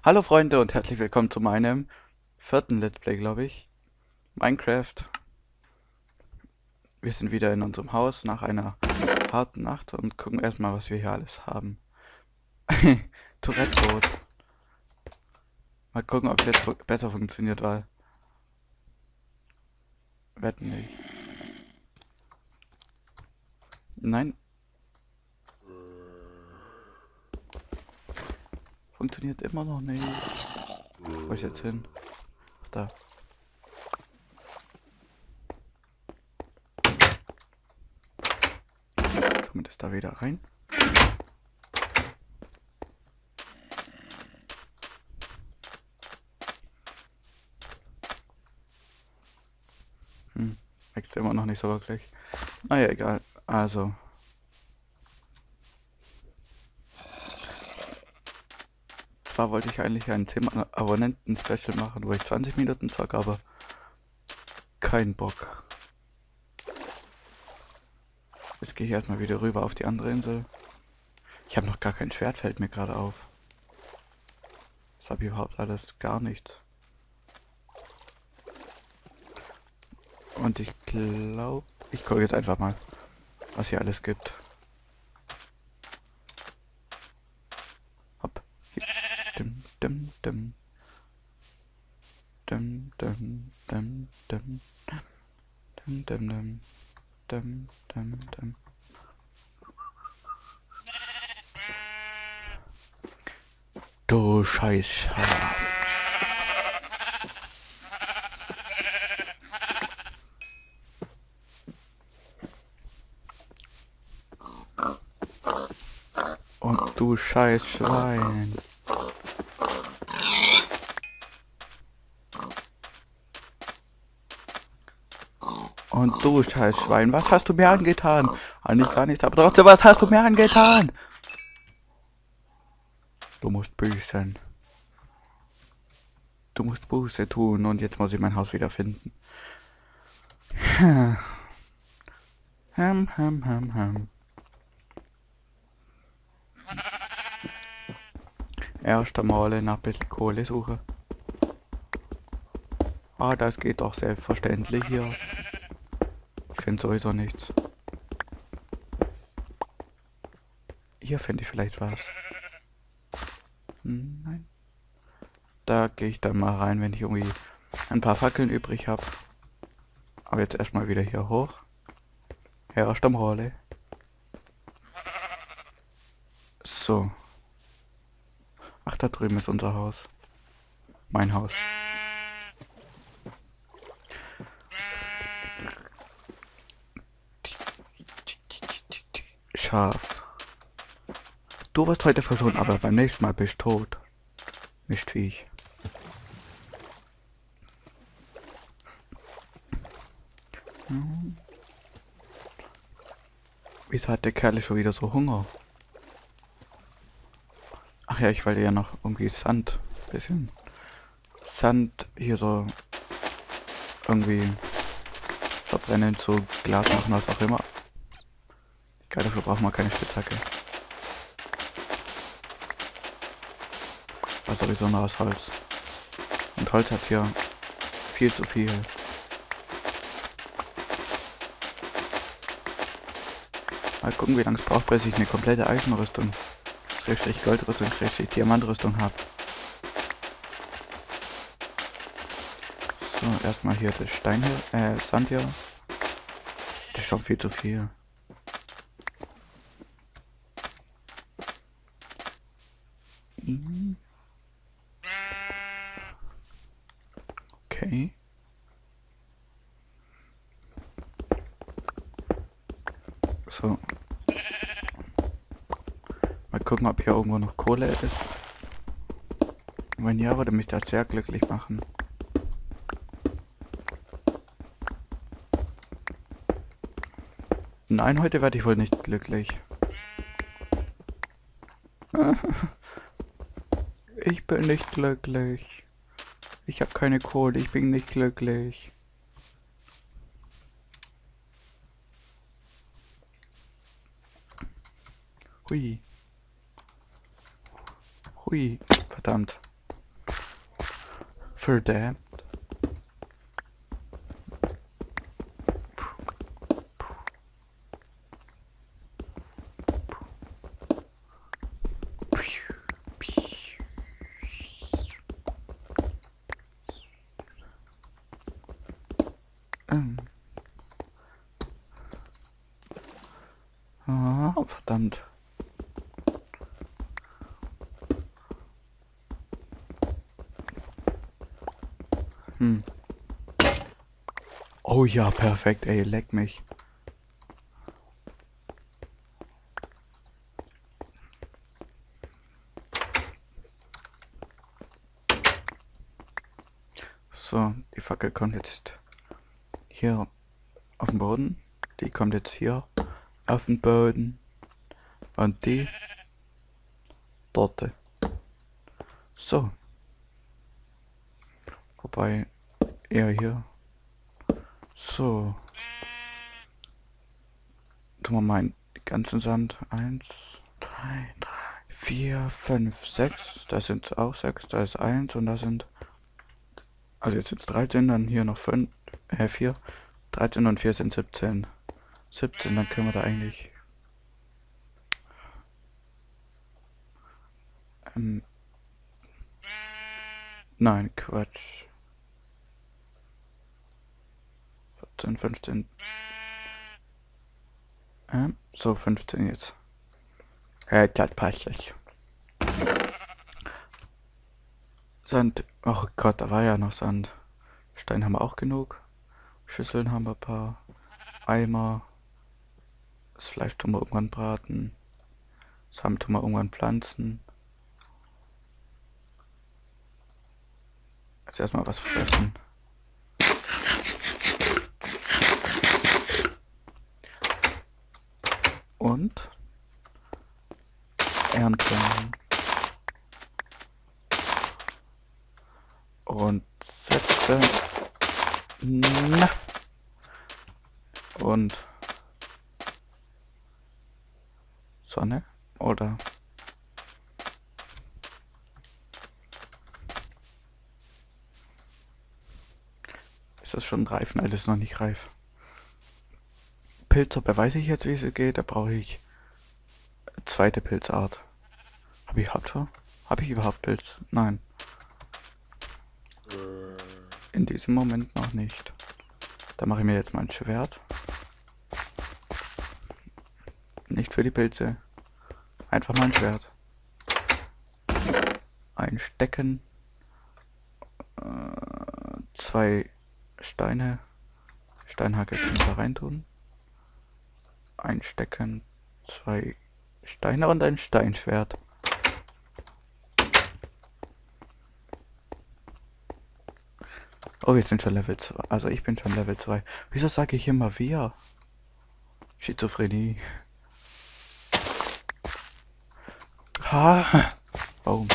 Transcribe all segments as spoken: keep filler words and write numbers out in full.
Hallo Freunde und herzlich willkommen zu meinem vierten Let's Play, glaube ich. Minecraft. Wir sind wieder in unserem Haus nach einer harten Nacht und gucken erstmal, was wir hier alles haben. Tourette-Boot. Mal gucken, ob es jetzt fu- besser funktioniert, weil... Wetten nicht. Nein. Funktioniert immer noch nicht. Wo ist jetzt hin? Ach, da. Zumindest da wieder rein. Hm. Wächst immer noch nicht so wirklich. Naja, egal. Also... Zwar wollte ich eigentlich ein zehn Abonnenten-Special machen, wo ich zwanzig Minuten zocke, aber kein Bock. Jetzt gehe ich erstmal wieder rüber auf die andere Insel. Ich habe noch gar kein Schwert, fällt mir gerade auf. Das habe ich überhaupt alles gar nichts. Und ich glaube, ich gucke jetzt einfach mal, was hier alles gibt. Hopp. Hier. Dim, dim, dim. Dim, dim, dim, dim. Dim, dim, dim. Dim, dim, dim. Du scheiß Schaf. Und du scheiß Schwein. Und du scheiß Schwein, was hast du mir angetan? Eigentlich gar nichts, aber trotzdem, was hast du mir angetan? Du musst büßen. Du musst Buße tun und jetzt muss ich mein Haus wieder finden. Hm. Hm, hm, hm, hm. Erst einmal nach ein bisschen Kohle suche. Ah, das geht doch selbstverständlich hier. Ich finde sowieso nichts. Hier finde ich vielleicht was. Hm, nein. Da gehe ich dann mal rein, wenn ich irgendwie ein paar Fackeln übrig habe. Aber jetzt erstmal wieder hier hoch. Erst einmal. So. Ach, da drüben ist unser Haus. Mein Haus. Schaf. Du wirst heute verschont, aber beim nächsten Mal bist du tot. Mistviech. Hm. Wieso hat der Kerl schon wieder so Hunger? Ach ja, ich wollte ja noch irgendwie Sand. Bisschen Sand hier so irgendwie verbrennen, zu Glas machen, was auch immer. Geil, dafür braucht man keine Spitzhacke. War sowieso nur aus Holz. Und Holz hat hier viel zu viel. Mal gucken, wie lange es braucht, bis ich eine komplette Eisenrüstung, Schrägstrich Goldrüstung, Schrägstrich Diamantrüstung habe. So, erstmal hier das Stein hier, äh, Sand hier. Das ist schon viel zu viel. Mhm. Okay. So. Mal gucken, ob hier irgendwo noch Kohle ist. Wenn ja, würde mich das sehr glücklich machen. Nein, heute werde ich wohl nicht glücklich. Ich bin nicht glücklich. Ich habe keine Kohle, ich bin nicht glücklich. Hui. Hui. Verdammt. Verdammt. Ähm. Ah, verdammt. Hm. Oh ja, perfekt, ey, leck mich. So, die Fackel kommt jetzt hier auf den Boden. Die kommt jetzt hier auf den Boden. Und die dort. So. Wobei eher hier. So. Tun wir mal den ganzen Sand. Eins, drei, drei, vier, fünf, sechs. Da sind auch sechs. Da ist eins und da sind. Also jetzt sind es dreizehn, dann hier noch fünf, äh vier. dreizehn und vier sind siebzehn. siebzehn, dann können wir da eigentlich. Ähm, nein, Quatsch. vierzehn, fünfzehn. Ähm, so, fünfzehn jetzt. Äh, das passt nicht. Sand. Oh Gott, da war ja noch Sand. Stein haben wir auch genug. Schüsseln haben wir ein paar. Eimer. Das Fleisch tun wir irgendwann braten. Samen tun wir irgendwann pflanzen. Jetzt erstmal was fressen. Und ernten. Und setzen. Na. Und Sonne oder ist das schon reif? Nein, das ist noch nicht reif. Pilzsuppe weiß ich jetzt, wie es geht. Da brauche ich zweite Pilzart. Habe ich überhaupt schon? Habe ich überhaupt Pilz? Nein. In diesem Moment noch nicht. Da mache ich mir jetzt mal ein Schwert. Nicht für die Pilze. Einfach mal ein Schwert. Einstecken. Äh, zwei Steine. Steinhacke können wir reintun. Einstecken. Zwei Steine und ein Steinschwert. Oh, wir sind schon Level zwei. Also ich bin schon Level zwei. Wieso sage ich immer wir? Schizophrenie. Ha! Boom.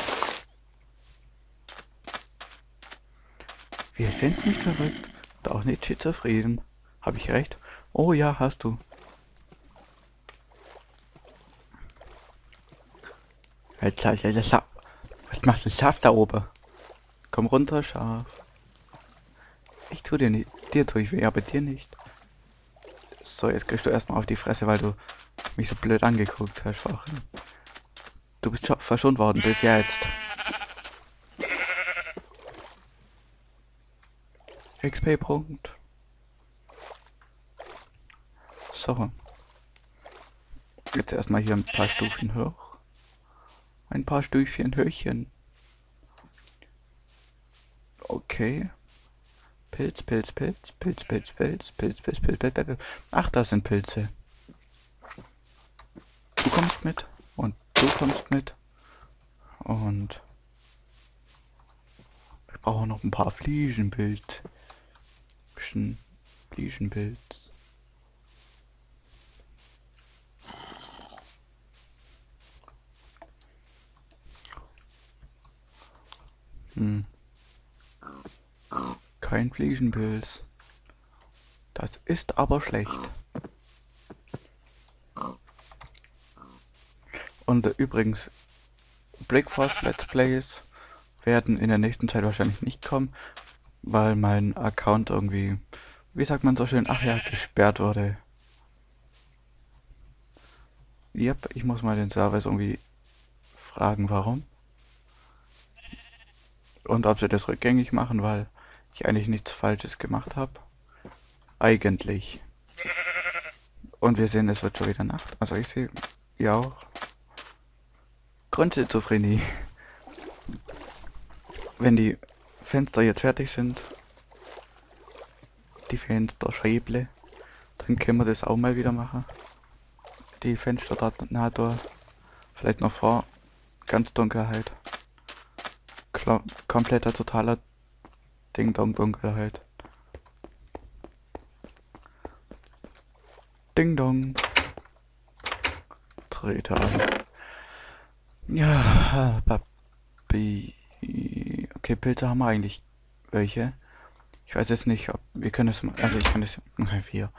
Wir sind nicht verrückt. Und auch nicht schizophren. Habe ich recht? Oh ja, hast du. Jetzt, jetzt, jetzt, was machst du, Schaf da oben? Komm runter, Schaf. Ich tu dir nicht, dir tue ich weh, aber dir nicht. So, jetzt kriegst du erstmal auf die Fresse, weil du mich so blöd angeguckt hast. Du bist schon verschont worden bis jetzt. X P-Punkt. So. Jetzt erstmal hier ein paar Stufen hoch. Ein paar Stufchen Höchchen. Okay. Pilz, Pilz, Pilz, Pilz, Pilz, Pilz, Pilz, Pilz, Pilz, Pilz, Pilz. Ach, das sind Pilze. Du kommst mit und du kommst mit. Und ich brauche noch ein paar Fliegenpilz. Bisschen Fliegenpilz. Hm. Kein Fliegenpilz. Das ist aber schlecht. Und äh, übrigens, Breakfast Let's Plays werden in der nächsten Zeit wahrscheinlich nicht kommen, weil mein Account irgendwie, wie sagt man so schön, ach ja, gesperrt wurde. Yep, ich muss mal den Service irgendwie fragen, warum. Und ob sie das rückgängig machen, weil ich eigentlich nichts Falsches gemacht habe. Eigentlich. Und wir sehen, es wird schon wieder Nacht. Also ich sehe, ihr auch. Grundschizophrenie. Wenn die Fenster jetzt fertig sind, die Fensterscheible, dann können wir das auch mal wieder machen. Die Fenster da nahe, vielleicht noch vor ganz Dunkelheit. Klar, kompletter, totaler Ding-Dong-Dunkelheit. Ding-Dong. Trete an. Ja, Papi. Okay, Pilze haben wir eigentlich welche. Ich weiß jetzt nicht, ob wir können es mal. Also ich kann es. Wir.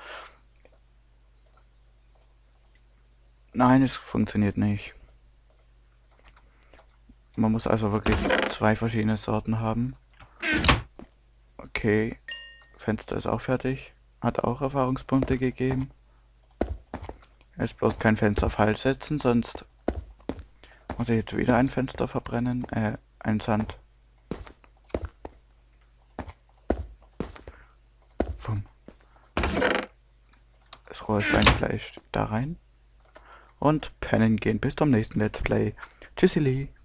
Nein, es funktioniert nicht. Man muss also wirklich zwei verschiedene Sorten haben. Okay. Fenster ist auch fertig. Hat auch Erfahrungspunkte gegeben. Jetzt bloß kein Fenster falsch setzen, sonst muss ich jetzt wieder ein Fenster verbrennen. Äh, ein Sand. Bumm. Das rohe Schweinefleisch da rein. Und pennen gehen. Bis zum nächsten Let's Play. Tschüssili.